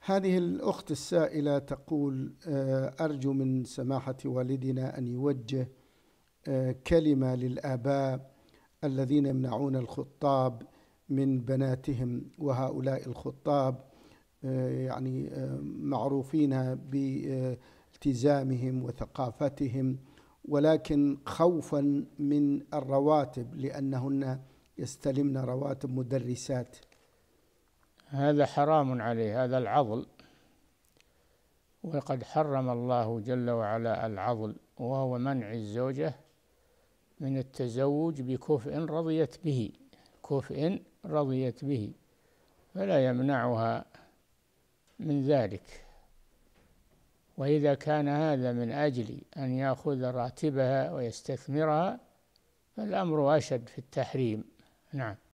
هذه الأخت السائلة تقول: أرجو من سماحة والدنا أن يوجه كلمة للآباء الذين يمنعون الخطاب من بناتهم، وهؤلاء الخطاب يعني معروفين بالتزامهم وثقافتهم، ولكن خوفا من الرواتب لأنهن يستلمن رواتب مدرسات. هذا حرام عليه، هذا العضل، وقد حرم الله جل وعلا العضل، وهو منع الزوجة من التزوج بكفء رضيت به، كفء رضيت به، فلا يمنعها من ذلك. وإذا كان هذا من أجل أن يأخذ راتبها ويستثمرها فالأمر أشد في التحريم. نعم.